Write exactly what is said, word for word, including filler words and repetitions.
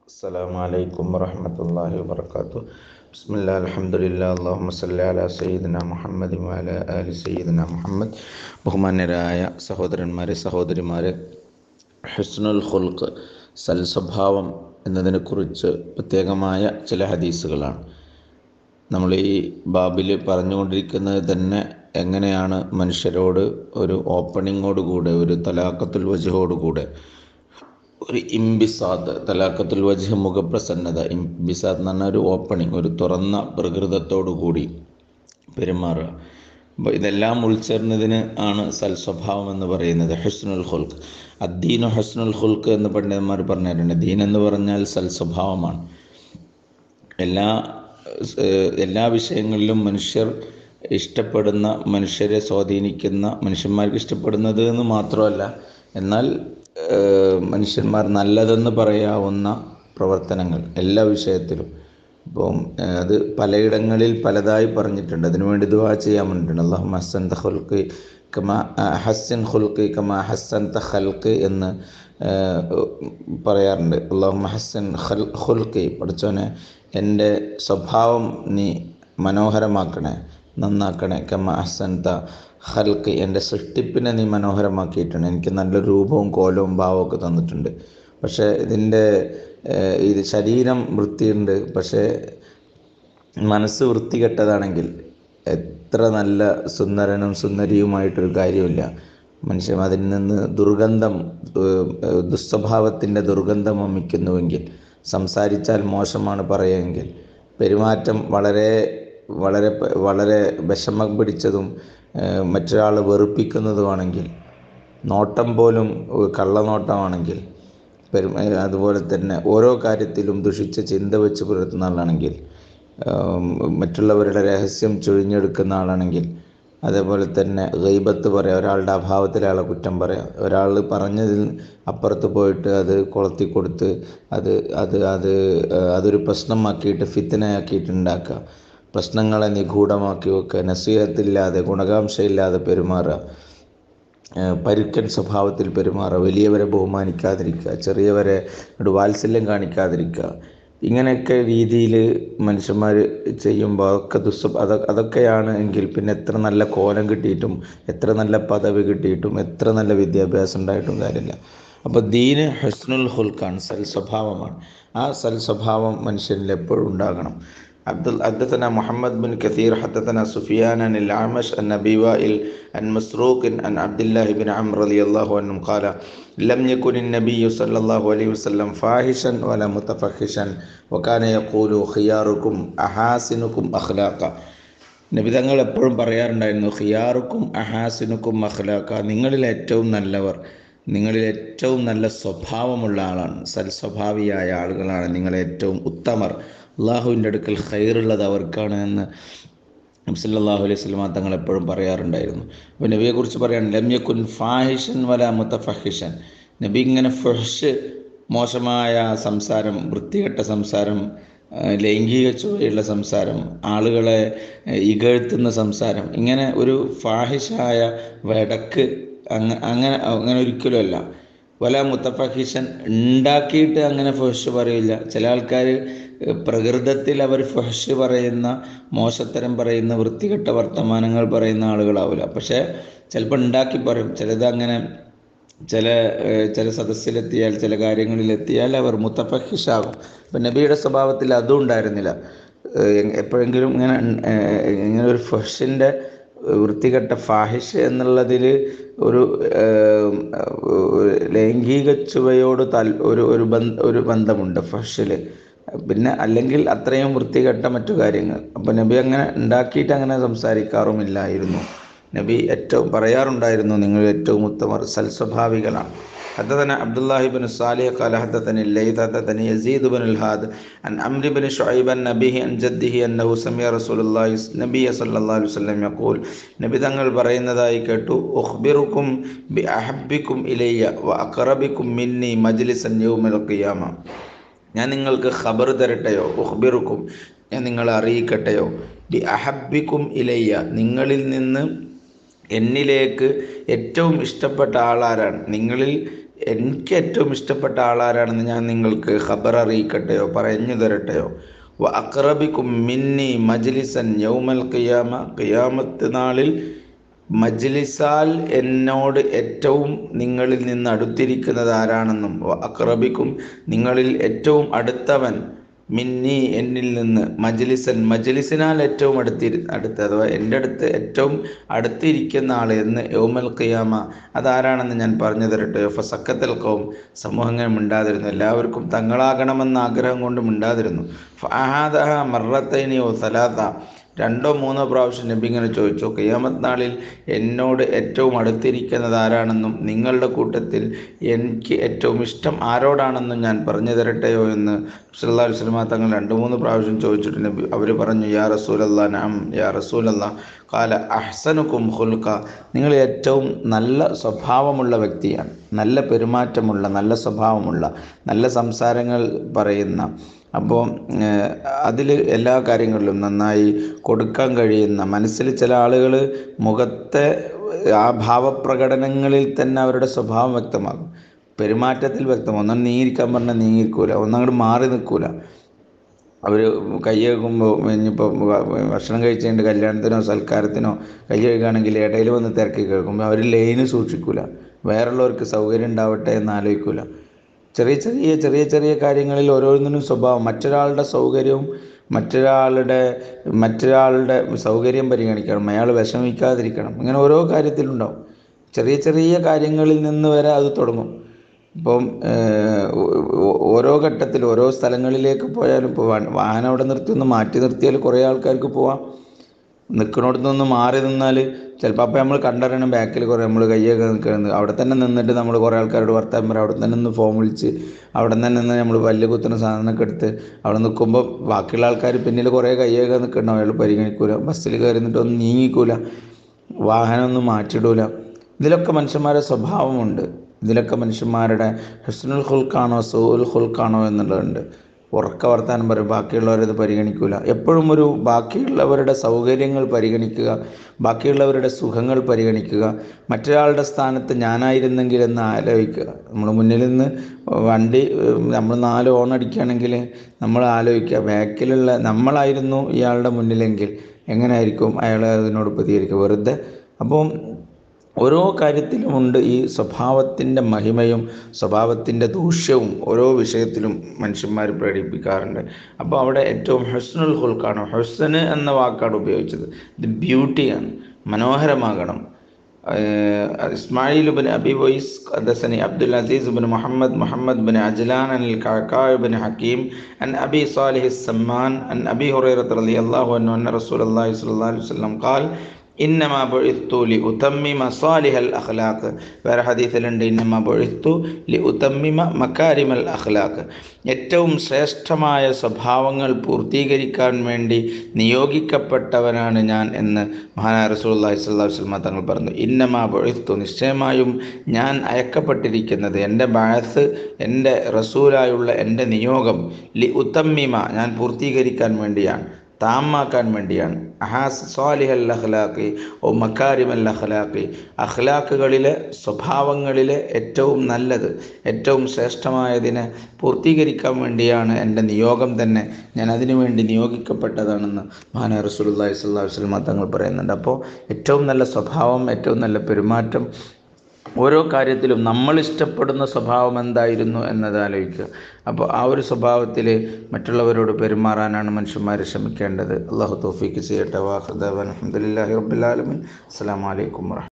അസ്സലാമു അലൈക്കും വറഹ്മത്തുള്ളാഹി വബറകാതുഹു. ബിസ്മില്ലാഹി അൽഹംദുലില്ലാഹി അല്ലാഹുമ്മ സ്വല്ലി അലാ സയ്യിദിനാ മുഹമ്മദി വഅലാ ആലി സയ്യിദിനാ മുഹമ്മദ്. ബഹുമാന്യരായ സഹോദരന്മാരെ, സഹോദരിമാരെ, ഹുസ്നുൽ ഖുൽഖ്, സൽസ്വഭാവം എന്നതിനെക്കുറിച്ച് പ്രത്യേകമായ ചില ഹദീസുകളാണ് നമ്മൾ ഈ ബാബിൽ പറഞ്ഞുകൊണ്ടിരിക്കുന്നത്. തന്നെ എങ്ങനെയാണ് മനുഷ്യരോട് ഒരു ഓപ്പണിങ്ങോടുകൂടെ, ഒരു തലാഖത്തുൽ വജ്ഹോടുകൂടെ, ഒരു ഇംബിസാദ്, തലാഖത്തുൽ വജ്ഹ് മുഖപ്രസന്നത, ഇംബിസാദ് എന്ന് പറഞ്ഞാൽ ഒരു ഓപ്പണിങ്, ഒരു തുറന്ന പ്രകൃതത്തോടു കൂടി പെരുമാറുക. അപ്പോൾ ഇതെല്ലാം ഉൾച്ചേർന്നതിന് ആണ് സൽസ്വഭാവം എന്ന് പറയുന്നത്, ഹുസ്നുൽ ഖുൽഖ്. അദ്ദീനു ഹുസ്നുൽ ഖുൽഖ് എന്ന് പണ്ഡിതന്മാർ പറഞ്ഞിട്ടുണ്ട്. ദീൻ എന്ന് പറഞ്ഞാൽ സൽസ്വഭാവമാണ്. എല്ലാ എല്ലാ വിഷയങ്ങളിലും മനുഷ്യർ ഇഷ്ടപ്പെടുന്ന, മനുഷ്യരെ സ്വാധീനിക്കുന്ന, മനുഷ്യന്മാർക്ക് ഇഷ്ടപ്പെടുന്നത് എന്ന് മാത്രമല്ല, എന്നാൽ മനുഷ്യന്മാർ നല്ലതെന്ന് പറയാവുന്ന പ്രവർത്തനങ്ങൾ എല്ലാ വിഷയത്തിലും. ഇപ്പം അത് പലയിടങ്ങളിൽ പലതായി പറഞ്ഞിട്ടുണ്ട്. അതിനുവേണ്ടി ദുആ ചെയ്യാൻ വേണ്ടിയിട്ടുണ്ട്. അല്ലാഹുമ്മ ഹസ്സൻത ഖുൽഖി കമാ ഹസ്സൻ ഖുൽഖി കമാ ഹസ്സൻത ഖൽഖി എന്ന് പറയാറുണ്ട്. അല്ലാഹുമ്മ ഹസ്സൻ ഖുൽഖി, പഠിച്ചോനെ എൻ്റെ സ്വഭാവം നീ മനോഹരമാക്കണേ, നന്നാക്കണേ. കമാ ഹസ്സൻത ഖൽഖി, എൻ്റെ സൃഷ്ടിപ്പിനെ നീ മനോഹരമാക്കിയിട്ടുണ്ട്. എനിക്ക് നല്ല രൂപവും കോലവും ഭാവവും ഒക്കെ തന്നിട്ടുണ്ട്. പക്ഷേ ഇതിൻ്റെ ഇത് ശരീരം വൃത്തിയുണ്ട്, പക്ഷേ മനസ്സ് വൃത്തികെട്ടതാണെങ്കിൽ എത്ര നല്ല സുന്ദരനും സുന്ദരിയുമായിട്ടൊരു കാര്യമില്ല. മനുഷ്യൻ അതിൽ നിന്ന് ദുർഗന്ധം, ദുസ്വഭാവത്തിൻ്റെ ദുർഗന്ധം വമിക്കുന്നുവെങ്കിൽ, സംസാരിച്ചാൽ മോശമാണ് പറയുമെങ്കിൽ, പെരുമാറ്റം വളരെ വളരെ വളരെ വിഷമം പിടിച്ചതും മറ്റൊരാൾ വെറുപ്പിക്കുന്നതുമാണെങ്കിൽ, നോട്ടം പോലും കള്ളനോട്ടമാണെങ്കിൽ, പെരു അതുപോലെ തന്നെ ഓരോ കാര്യത്തിലും ദുഷിച്ച ചിന്ത വെച്ച് പുലർത്തുന്ന ആളാണെങ്കിൽ, മറ്റുള്ളവരുടെ രഹസ്യം ചൊഴിഞ്ഞെടുക്കുന്ന ആളാണെങ്കിൽ, അതേപോലെ തന്നെ ഗൈബത്ത് പറയാം, ഒരാളുടെ അഭാവത്തിൽ ആളെ കുറ്റം പറയാം, ഒരാൾ പറഞ്ഞതിൽ അപ്പുറത്ത് പോയിട്ട് അത് കൊളത്തി കൊടുത്ത് അത് അത് അത് അതൊരു പ്രശ്നമാക്കിയിട്ട് ഫിത്നയാക്കിയിട്ട് ഉണ്ടാക്കുക, പ്രശ്നങ്ങളെ നിഗൂഢമാക്കി വെക്കുക, നസീഹത്തില്ലാതെ ഗുണകാംക്ഷയില്ലാതെ പെരുമാറുക, പരുക്കൻ സ്വഭാവത്തിൽ പെരുമാറുക, വലിയവരെ ബഹുമാനിക്കാതിരിക്കുക, ചെറിയവരെ ഒരു വാത്സല്യം കാണിക്കാതിരിക്കുക. ഇങ്ങനെയൊക്കെ രീതിയിൽ മനുഷ്യന്മാർ ചെയ്യുമ്പോൾ അതൊക്കെ ദുസ്വ അതൊ അതൊക്കെയാണ് എങ്കിൽ പിന്നെ എത്ര നല്ല കോലം കിട്ടിയിട്ടും, എത്ര നല്ല പദവി കിട്ടിയിട്ടും, എത്ര നല്ല വിദ്യാഭ്യാസം ഉണ്ടായിട്ടും കാര്യമില്ല. അപ്പോൾ ദീന് ഹുസ്നുൽ ഖുൽഖാണ്, സൽസ്വഭാവമാണ്. ആ സൽസ്വഭാവം മനുഷ്യനിൽ എപ്പോഴും ഉണ്ടാകണം. അബ്ദുൽ حدثنا محمد بن كثير حدثنا سفيان عن الأعمش عن أبي وائل عن مسروق عن عبد الله بن عمرو رضي الله عنه قال لم يكن النبي صلى الله عليه وسلم فاحشا ولا متفحشا وكان يقول خياركم أحاسنكم أخلاقا. നബി തങ്ങൾ എപ്പോഴും പറയാറുണ്ടായിരുന്നു, ഖിയാറുക്കും അഹാസിനുക്കും അഖ്ലാഖ, നിങ്ങളിൽ ഏറ്റവും നല്ലവർ, നിങ്ങളിൽ ഏറ്റവും നല്ല സ്വഭാവമുള്ള ആളാണ്, സൽസ്വഭാവിയായ ആളുകളാണ് നിങ്ങൾ ഏറ്റവും ഉത്തമർ, അള്ളാഹുവിൻ്റെ അടുക്കൽ ഖൈറുള്ളത് അവർക്കാണ് എന്ന് നബി സല്ലല്ലാഹു അലൈഹി വസല്ലം തങ്ങൾ എപ്പോഴും പറയാറുണ്ടായിരുന്നു. അപ്പോൾ നബിയെക്കുറിച്ച് പറയാൻ ലം യകുൻ ഫാഹിഷൻ വല മുതഫഹിഷൻ, നബി ഇങ്ങനെ ഫഹ്ഷ്, മോശമായ സംസാരം, വൃത്തികെട്ട സംസാരം, ലൈംഗിക ചുവയുള്ള സംസാരം, ആളുകളെ ഇകഴ്ത്തുന്ന സംസാരം, ഇങ്ങനെ ഒരു ഫാഹിഷായ വടക്ക് അങ്ങ അങ്ങനെ അങ്ങനെ ഒരിക്കലും അല്ല. വല മുത്തഫഹിഷൻ, ഉണ്ടാക്കിയിട്ട് അങ്ങനെ ഫഹ്ഷ് പറയില്ല. ചില ആൾക്കാർ പ്രകൃതത്തിൽ അവർ ഫഹ്ഷ് പറയുന്ന, മോശത്തരം പറയുന്ന, വൃത്തികെട്ട വർത്തമാനങ്ങൾ പറയുന്ന ആളുകളാവില്ല. പക്ഷേ ചിലപ്പോൾ ഉണ്ടാക്കി പറയും. ചിലത് അങ്ങനെ ചില ചില സദസ്സിലെത്തിയാൽ, ചില കാര്യങ്ങളിലെത്തിയാൽ അവർ മുത്തഫഹിഷാകും. അപ്പം നബിയുടെ സ്വഭാവത്തിൽ അതും ഉണ്ടായിരുന്നില്ല. എപ്പോഴെങ്കിലും ഇങ്ങനെ ഇങ്ങനെ ഒരു ഫഹ്ഷിൻ്റെ, വൃത്തികെട്ട ഫാഹിഷ് എന്നുള്ളതിൽ ഒരു ലൈംഗിക ചുവയോട് താൽ ഒരു ഒരു ബന്ധ ഒരു ബന്ധമുണ്ട് ഫഹ്ഷിൽ. പിന്നെ അല്ലെങ്കിൽ അത്രയും വൃത്തികെട്ട മറ്റു കാര്യങ്ങൾ. അപ്പോൾ നബി അങ്ങനെ ഉണ്ടാക്കിയിട്ട് അങ്ങനെ സംസാരിക്കാറുമില്ലായിരുന്നു. നബി ഏറ്റവും പറയാറുണ്ടായിരുന്നു, നിങ്ങൾ ഏറ്റവും ഉത്തമർ സൽസ്വഭാവികളാണ്. حدثنا عبد الله بن صالح قال حدثني الليث حدثني يزيد بن الهاد عن عمرو بن شعيب عن أبيه عن جده أنه سمع رسول الله النبي صلى الله عليه وسلم يقول, നബി തങ്ങൾ പറയുന്നതായി കേട്ടു, ഉഖ്ബിറുക്കും ബി അഹബ്ബിക്കും ഇലയ്യ വ അഖറബിക്കും മിന്നി മജ്ലിസൻ യൗമൽ ഖിയാമ, ഞാൻ നിങ്ങൾക്ക് ഖബർ തരട്ടെയോ, ഉഖ്ബിറുക്കും, ഞാൻ നിങ്ങളെ അറിയിക്കട്ടെയോ, ബി അഹബ്ബിക്കും ഇലയ്യ, നിങ്ങളിൽ നിന്ന് എന്നിലേക്ക് ഏറ്റവും ഇഷ്ടപ്പെട്ട ആളാരാണ്, നിങ്ങളിൽ എനിക്ക് ഏറ്റവും ഇഷ്ടപ്പെട്ട ആളാരാണെന്ന് ഞാൻ നിങ്ങൾക്ക് ഖബർ അറിയിക്കട്ടെയോ പറഞ്ഞു തരട്ടെയോ? വ അഖ്റബിക്കും മിന്നി മജ്ലിസൻ യൗമൽ ഖിയാമ, ഖിയാമത്ത് നാളിൽ മജ്ലിസാൽ എന്നോട് ഏറ്റവും നിങ്ങളിൽ നിന്ന് അടുത്തിരിക്കുന്നത് ആരാണെന്നും, വ അഖ്റബിക്കും നിങ്ങളിൽ ഏറ്റവും അടുത്തവൻ മിന്നി എന്നിൽ നിന്ന് മജ്ലിസൻ മജ്ലിസിനാൽ ഏറ്റവും അടുത്തി അടുത്ത് അഥവാ എൻ്റെ അടുത്ത് ഏറ്റവും അടുത്തിരിക്കുന്ന ആൾ എന്ന് യൗമൽ ഖിയാമ അതാരാണെന്ന് ഞാൻ പറഞ്ഞു തരട്ടെയോ? ഫസക്കത്തൽ ഖൗം, സമൂഹങ്ങൾ മിണ്ടാതിരുന്നു. എല്ലാവർക്കും തങ്ങളാകണമെന്ന ആഗ്രഹം കൊണ്ട് മിണ്ടാതിരുന്നു. ഫഅഹാദഹ മർറത്തൈനി വ സലാസ, രണ്ടോ മൂന്നോ പ്രാവശ്യം നബി ഇങ്ങനെ ചോദിച്ചു, ഖിയാമത്ത് നാളിൽ എന്നോട് ഏറ്റവും അടുത്തിരിക്കുന്നത് ആരാണെന്നും നിങ്ങളുടെ കൂട്ടത്തിൽ എനിക്ക് ഏറ്റവും ഇഷ്ടം ആരോടാണെന്നും ഞാൻ പറഞ്ഞു തരട്ടെയോ എന്ന് സല്ലല്ലാഹു അലൈഹി വസല്ലം തങ്ങൾ രണ്ട് മൂന്ന് പ്രാവശ്യം ചോദിച്ചിട്ട് നബി അവർ പറഞ്ഞു, യാ റസൂലല്ലാഹ് നഅം യാ റസൂലല്ലാഹ്. ഖാല അഹ്സനുക്കും ഖുൽഖ, നിങ്ങൾ ഏറ്റവും നല്ല സ്വഭാവമുള്ള വ്യക്തിയാണ്, നല്ല പെരുമാറ്റമുള്ള, നല്ല സ്വഭാവമുള്ള, നല്ല സംസാരങ്ങൾ പറയുന്ന, അപ്പോൾ അതിൽ എല്ലാ കാര്യങ്ങളിലും നന്നായി കൊടുക്കാൻ കഴിയുന്ന, മനസ്സിൽ ചില ആളുകൾ മുഖത്തെ ആ ഭാവപ്രകടനങ്ങളിൽ തന്നെ അവരുടെ സ്വഭാവം വ്യക്തമാകും, പെരുമാറ്റത്തിൽ വ്യക്തമാകും. ഒന്നും നീങ്ങിയിരിക്കാൻ പറഞ്ഞാൽ നീങ്ങിയിരിക്കൂല, ഒന്നങ്ങോട്ട് മാറി നിൽക്കൂല. അവർ കൈ കഴുകുമ്പോൾ ഇനിയിപ്പോൾ ഭക്ഷണം കഴിച്ചുകൊണ്ട് കല്യാണത്തിനോ സൽക്കാരത്തിനോ കൈ കഴുകുകയാണെങ്കിൽ ഇടയിൽ വന്ന് തിരക്കി കേൾക്കുമ്പോൾ അവർ ലൈന് സൂക്ഷിക്കൂല, വേറുള്ളവർക്ക് സൗകര്യം ഉണ്ടാവട്ടെ എന്ന് ആലോചിക്കൂല. ചെറിയ ചെറിയ ചെറിയ ചെറിയ കാര്യങ്ങളിൽ ഓരോന്നിനും സ്വഭാവം, മറ്റൊരാളുടെ സൗകര്യവും മറ്റൊരാളുടെ മറ്റൊരാളുടെ സൗകര്യം പരിഗണിക്കണം, അയാൾ വിഷമിക്കാതിരിക്കണം, ഇങ്ങനെ ഓരോ കാര്യത്തിലുണ്ടാവും. ചെറിയ ചെറിയ കാര്യങ്ങളിൽ നിന്ന് വരെ അത് തുടങ്ങും. ഇപ്പം ഓരോ ഘട്ടത്തിൽ ഓരോ സ്ഥലങ്ങളിലേക്ക് പോയാലും ഇപ്പോൾ വാഹനം അവിടെ നിർത്തി ഒന്ന് മാറ്റി നിർത്തിയാൽ കുറേ ആൾക്കാർക്ക് പോവാം. നിൽക്കുന്നിടത്ത് നിന്ന് മാറി നിന്നാൽ ചിലപ്പോൾ അപ്പോൾ നമ്മൾ കണ്ടറിയണം ബാക്കിൽ കുറേ നമ്മൾ കയ്യൊക്കെ നിൽക്കുന്നത്, അവിടെ തന്നെ നിന്നിട്ട് നമ്മൾ കുറേ ആൾക്കാരോട് വർത്താനം പറയും, അവിടെ തന്നെ നിന്ന് ഫോം വിളിച്ച് അവിടെ തന്നെ നിന്ന് നമ്മൾ പല്ല് കുത്തുന്ന സാധനമൊക്കെ എടുത്ത് അവിടെ നിൽക്കുമ്പോൾ ബാക്കിയുള്ള ആൾക്കാർ പിന്നിൽ കുറേ കയ്യൊക്കെ നിൽക്കണം, അയാൾ പരിഗണിക്കൂല, ബസ്സിൽ കയറി നിന്നിട്ടൊന്നും നീങ്ങിക്കൂല, വാഹനമൊന്നും മാറ്റിയിടൂല. ഇതിലൊക്കെ മനുഷ്യന്മാരുടെ സ്വഭാവമുണ്ട്. ഇതിലൊക്കെ മനുഷ്യന്മാരുടെ ഹുസ്നുൽ ഖുൽഖാണോ സൂഉൽ ഖുൽഖാണോ എന്നുള്ളതുണ്ട്. ഉറക്ക വർത്താനം പറയും, ബാക്കിയുള്ളവരത് പരിഗണിക്കില്ല. എപ്പോഴും ഒരു ബാക്കിയുള്ളവരുടെ സൗകര്യങ്ങൾ പരിഗണിക്കുക, ബാക്കിയുള്ളവരുടെ സുഖങ്ങൾ പരിഗണിക്കുക, മറ്റൊരാളുടെ സ്ഥാനത്ത് ഞാനായിരുന്നെങ്കിൽ എന്ന് ആലോചിക്കുക. നമ്മൾ മുന്നിൽ നിന്ന് വണ്ടി നമ്മൾ നാല് ഓൺ അടിക്കുകയാണെങ്കിൽ നമ്മൾ ആലോചിക്കുക, ബാക്കിലുള്ള നമ്മളായിരുന്നു ഇയാളുടെ മുന്നിലെങ്കിൽ എങ്ങനെയായിരിക്കും അയാൾ അതിനോട് പ്രതികരിക്കുക, വെറുതെ. അപ്പം ഓരോ കാര്യത്തിലുമുണ്ട് ഈ സ്വഭാവത്തിൻ്റെ മഹിമയും സ്വഭാവത്തിൻ്റെ ദൂഷ്യവും ഓരോ വിഷയത്തിലും മനുഷ്യന്മാർ പ്രകടിപ്പിക്കാറുണ്ട്. അപ്പോൾ അവിടെ ഏറ്റവും ഹുസ്നുൽ ഖുൽഖാണ്, ഹുസ്ന് എന്ന വാക്കാണ് ഉപയോഗിച്ചത്. ഇത് ബ്യൂട്ടിയാണ്, മനോഹരമാകണം. ഇസ്മായിൽ ബിൻ അബി വൈസ് ഹദസനി Abdul Aziz bin Muhammad Muhammad bin Ajlan al Qaqa bin Hakim അൻ അബി സാലിഹ് സമ്മാൻ അൻ അബി ഹുറൈറ റളിയല്ലാഹു അൻഹു അന്ന റസൂലുള്ളാഹി സ്വല്ലല്ലാഹു അലൈഹി വസല്ലം ഖാൽ ഇന്നമാ ബുഇത്തു ലി ഉതമ്മിമ സാലിഹൽ അഖ്ലാഖ്. വേറെ ഹദീസിലുണ്ട് ഇന്നമാ ബുഇത്തു ലി ഉതമ്മിമ മകാരിമൽ അഖ്ലാഖ്. ഏറ്റവും ശ്രേഷ്ഠമായ സ്വഭാവങ്ങൾ പൂർത്തീകരിക്കാൻ വേണ്ടി നിയോഗിക്കപ്പെട്ടവനാണ് ഞാൻ എന്ന് മഹാനായ റസൂലുള്ളാഹി സ്വല്ലല്ലാഹു അലൈഹി വസല്ലം തങ്ങൾ പറഞ്ഞു. ഇന്നമാ ബുഇത്തു, നിശ്ചയമായും ഞാൻ അയക്കപ്പെട്ടിരിക്കുന്നത്, എൻ്റെ ബഅസ്, എൻ്റെ റസൂലായുള്ള എൻ്റെ നിയോഗം, ലി ഉതമ്മിമ, ഞാൻ പൂർത്തീകരിക്കാൻ വേണ്ടിയാണ്, താമാക്കാൻ വേണ്ടിയാണ്. അഹാസ് സാലിഹൽ അഖ്ലാഖി ഓ മക്കാരിമൽ അഖ്ലാഖി, അഖ്ലാഖുകളിലെ സ്വഭാവങ്ങളിലെ ഏറ്റവും നല്ലത്, ഏറ്റവും ശ്രേഷ്ഠമായതിനെ പൂർത്തീകരിക്കാൻ വേണ്ടിയാണ് എൻ്റെ നിയോഗം തന്നെ, ഞാൻ അതിനു വേണ്ടി നിയോഗിക്കപ്പെട്ടതാണെന്ന് മഹാനായ റസൂലുള്ളാഹി സ്വല്ലല്ലാഹു അലൈഹി വസല്ലം തങ്ങൾ പറയുന്നുണ്ട്. അപ്പോൾ ഏറ്റവും നല്ല സ്വഭാവം, ഏറ്റവും നല്ല പെരുമാറ്റം, ഓരോ കാര്യത്തിലും നമ്മൾ ഇഷ്ടപ്പെടുന്ന സ്വഭാവം എന്തായിരുന്നു എന്നത് ആലോചിക്കുക. അപ്പോൾ ആ ഒരു സ്വഭാവത്തിൽ മറ്റുള്ളവരോട് പെരുമാറാനാണ് മനുഷ്യന്മാർ ശ്രമിക്കേണ്ടത്. അല്ലാഹു തൗഫീഖ് ചെയ്യട്ടെ. വാഖിദ അൽഹംദുലില്ലാഹി റബ്ബിൽ ആലമീൻ. അസ്സലാമു അലൈക്കും വറഹ്മത്തുള്ളാഹി.